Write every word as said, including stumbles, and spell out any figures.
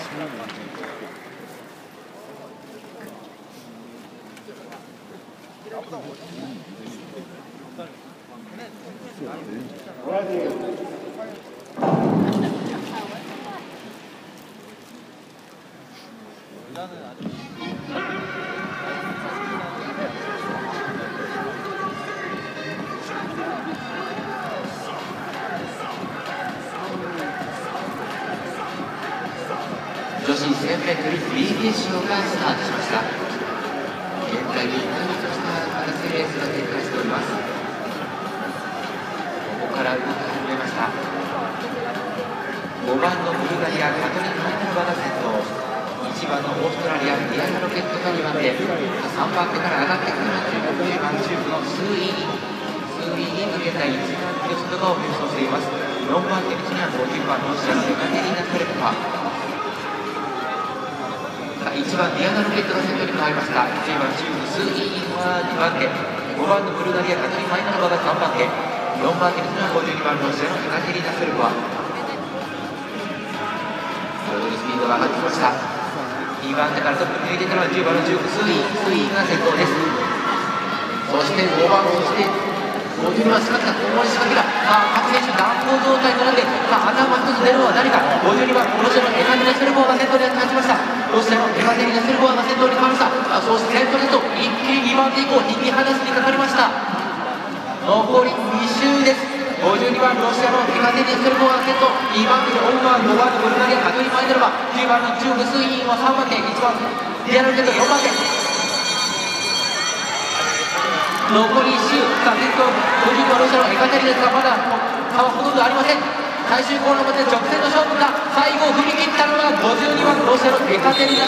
女子 せんメートルフリー決勝がスタートしました。現在、ゆったりとした形でレースが展開しております。ここから動き始めました。ごばんのブルガリア、カトリン・マイナロバが先頭。いちばんのオーストラリア、ディアナ・ロケットがにばん手。さんばん手から上がってくるのはじゅうばん中部のスーイー。スーイーが現在いちばん手の外側を並走しています。よんばん手にはごじゅうばんロシアのエカテリーナ・トレッパ。いちばんディアナ・ロケットが先頭に変わりました。じゅうばん中部のスーイーはにばん手。ごばんのブルガリア、カトリン・マイナロバがさんばん手。よんばん手にはごじゅうにばんロシアのエカテリーナ・セルコワ。徐々にスピードが上がってきました。にばん手からトップに抜いていたのはじゅうばんの中部スーイー。スーイーが先頭です。そしてごばん、そしてごじゅうにばん仕掛けた、ここに仕掛けた。さあ、各選手暖房状態になって、さあ、頭一つ出るのは何か。ごじゅうにばん、ロシアのエカテリーナ・セルコワが先頭に立ちました。ロシアのエカテリーナ・セルコワが先頭に変わりました。さあ、そして先頭ですと一気ににばん手以降引き離しにかかりました。残りに周です。ごじゅうにばんロシアのエカテリーナ・セルコワが先頭。にばん手にオンバー、ごばんのブルガリア、カトリン・マイナロバ。じゅうばんの中部スイーンはさんばん手。いちばんディアナ・ロケットよんばん手。残りいっ周。さあ、先頭ごじゅうにばんロシアのエカテリーナですが、まだ差はほとんどありません。最終コーナーまで直線の勝負か。最後踏み切ったのはごじゅうにばんロシアのエカテリーナ。